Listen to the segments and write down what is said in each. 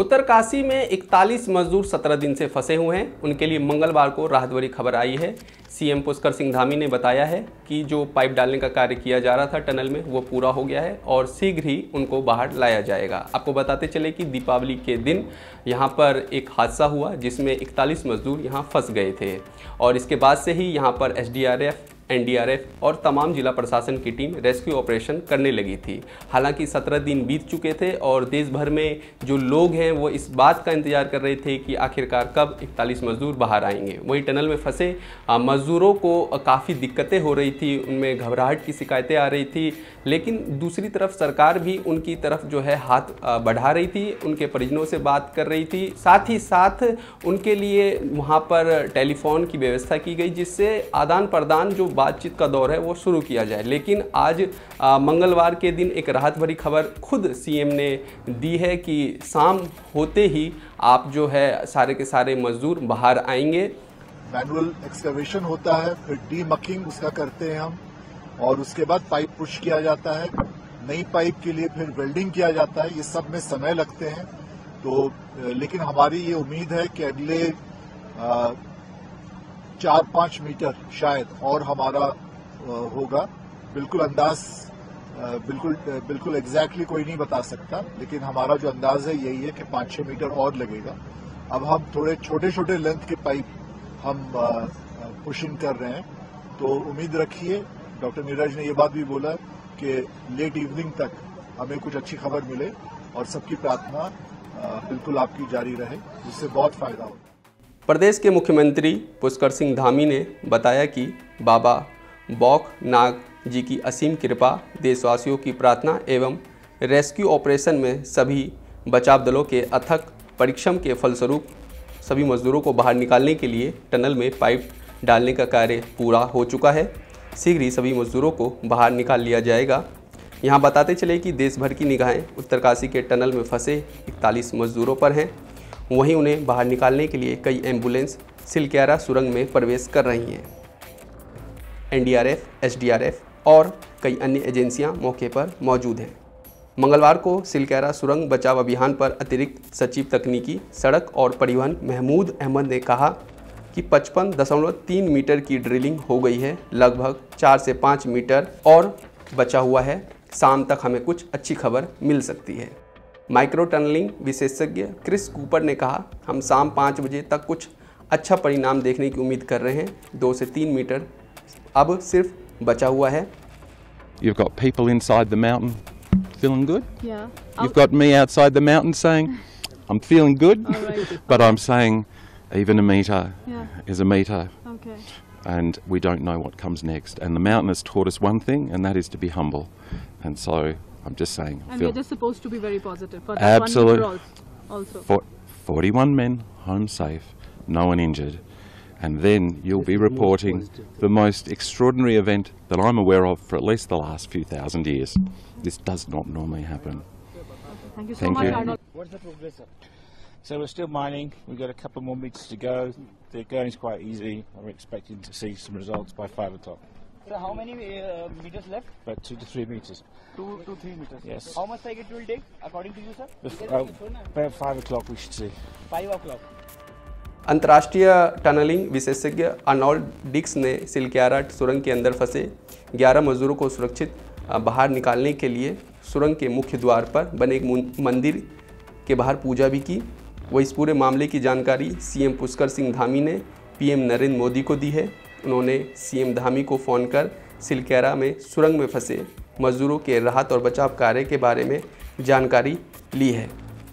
उत्तरकाशी में 41 मजदूर 17 दिन से फंसे हुए हैं। उनके लिए मंगलवार को राहत भरी खबर आई है। सीएम पुष्कर सिंह धामी ने बताया है कि जो पाइप डालने का कार्य किया जा रहा था टनल में वो पूरा हो गया है और शीघ्र ही उनको बाहर लाया जाएगा। आपको बताते चले कि दीपावली के दिन यहाँ पर एक हादसा हुआ जिसमें 41 मजदूर यहाँ फंस गए थे और इसके बाद से ही यहाँ पर एसडीआरएफ, एनडीआरएफ और तमाम जिला प्रशासन की टीम रेस्क्यू ऑपरेशन करने लगी थी। हालांकि 17 दिन बीत चुके थे और देश भर में जो लोग हैं वो इस बात का इंतजार कर रहे थे कि आखिरकार कब 41 मजदूर बाहर आएंगे। वहीं टनल में फंसे मजदूरों को काफ़ी दिक्कतें हो रही थी, उनमें घबराहट की शिकायतें आ रही थी, लेकिन दूसरी तरफ सरकार भी उनकी तरफ जो है हाथ बढ़ा रही थी, उनके परिजनों से बात कर रही थी। साथ ही साथ उनके लिए वहाँ पर टेलीफोन की व्यवस्था की गई जिससे आदान प्रदान जो बातचीत का दौर है वो शुरू किया जाए। लेकिन आज मंगलवार के दिन एक राहत भरी खबर खुद सीएम ने दी है कि शाम होते ही आप जो है सारे के सारे मजदूर बाहर आएंगे। मैनुअल एक्सकवेशन होता है, फिर डीमकिंग उसका करते हैं हम और उसके बाद पाइप पुश किया जाता है। नई पाइप के लिए फिर वेल्डिंग किया जाता है। ये सब में समय लगते हैं तो लेकिन हमारी ये उम्मीद है कि अगले 4-5 मीटर शायद और हमारा होगा। बिल्कुल अंदाज बिल्कुल एग्जैक्टली कोई नहीं बता सकता, लेकिन हमारा जो अंदाज है यही है कि 5-6 मीटर और लगेगा। अब हम थोड़े छोटे छोटे लेंथ के पाइप हम पुशिंग कर रहे हैं तो उम्मीद रखिए। डॉक्टर नीरज ने ये बात भी बोला कि लेट इवनिंग तक हमें कुछ अच्छी खबर मिले और सबकी प्रार्थना बिल्कुल आपकी जारी रहे, जिससे बहुत फायदा हो। प्रदेश के मुख्यमंत्री पुष्कर सिंह धामी ने बताया कि बाबा बौक नाग जी की असीम कृपा, देशवासियों की प्रार्थना एवं रेस्क्यू ऑपरेशन में सभी बचाव दलों के अथक परिश्रम के फलस्वरूप सभी मजदूरों को बाहर निकालने के लिए टनल में पाइप डालने का कार्य पूरा हो चुका है। शीघ्र ही सभी मजदूरों को बाहर निकाल लिया जाएगा। यहाँ बताते चले कि देश भर की निगाहें उत्तरकाशी के टनल में फंसे 41 मजदूरों पर हैं। वहीं उन्हें बाहर निकालने के लिए कई एम्बुलेंस सिलक्यारा सुरंग में प्रवेश कर रही हैं। एनडीआरएफ, एसडीआरएफ और कई अन्य एजेंसियां मौके पर मौजूद हैं। मंगलवार को सिलक्यारा सुरंग बचाव अभियान पर अतिरिक्त सचिव तकनीकी, सड़क और परिवहन महमूद अहमद ने कहा कि 55.3 मीटर की ड्रिलिंग हो गई है, लगभग 4 से 5 मीटर और बचा हुआ है। शाम तक हमें कुछ अच्छी खबर मिल सकती है। माइक्रो टनलिंग विशेषज्ञ क्रिस कूपर ने कहा, हम शाम 5 बजे तक कुछ अच्छा परिणाम देखने की उम्मीद कर रहे हैं। 2 से 3 मीटर अब सिर्फ बचा हुआ है। You've got people inside the mountain feeling good. Yeah. You've got me outside the mountain saying, I'm feeling good, Right. but I'm saying even a meter Yeah. is a meter. Okay. And we don't know what comes next. And the mountain has taught us one thing, and that is to be humble. And so I'm just saying. And we're just supposed to be very positive for that Absolutely. one meter also. For 41 men home safe, no one injured. And then you'll be reporting the most extraordinary event that I'm aware of for at least the last few thousand years. This does not normally happen. Thank you so Thank much, you. Arnold. What's the progress, sir? So we're still mining. We've got a couple more meters to go. The going is quite easy. We're expecting to see some results by 5 o'clock. So how many meters left? About 2 to 3 meters. 2 to 3 meters. Yes. How much like it will take according to you, sir? About 5 o'clock we should see. 5 o'clock. अंतर्राष्ट्रीय tunnelling विशेषज्ञ Arnold Dix ने सिलक्यारा सुरंग के अंदर फंसे 11 मजदूरों को सुरक्षित बाहर निकालने के लिए सुरंग के मुख्य द्वार पर बने एक मंदिर के बाहर पूजा भी की। वो इस पूरे मामले की जानकारी सीएम पुष्कर सिंह धामी ने पीएम नरेंद्र मोदी को दी है। उन्होंने सीएम धामी को फ़ोन कर सिलक्यारा में सुरंग में फंसे मजदूरों के राहत और बचाव कार्य के बारे में जानकारी ली है।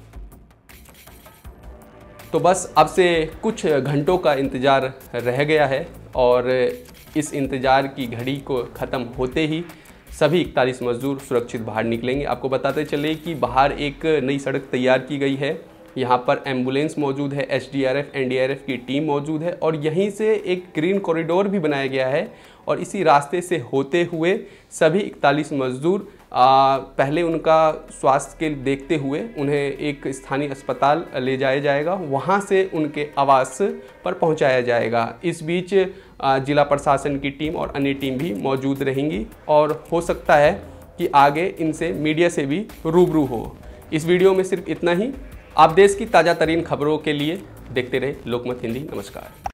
तो बस अब से कुछ घंटों का इंतज़ार रह गया है और इस इंतज़ार की घड़ी को ख़त्म होते ही सभी 41 मजदूर सुरक्षित बाहर निकलेंगे। आपको बताते चले कि बाहर एक नई सड़क तैयार की गई है। यहाँ पर एम्बुलेंस मौजूद है, एसडीआरएफ, एनडीआरएफ की टीम मौजूद है और यहीं से एक ग्रीन कॉरिडोर भी बनाया गया है और इसी रास्ते से होते हुए सभी 41 मजदूर पहले उनका स्वास्थ्य के देखते हुए उन्हें एक स्थानीय अस्पताल ले जाया जाएगा, वहाँ से उनके आवास पर पहुँचाया जाएगा। इस बीच जिला प्रशासन की टीम और अन्य टीम भी मौजूद रहेंगी और हो सकता है कि आगे इनसे मीडिया से भी रूबरू हो। इस वीडियो में सिर्फ इतना ही। आप देश की ताज़ा तरीन खबरों के लिए देखते रहे लोकमत हिंदी। नमस्कार।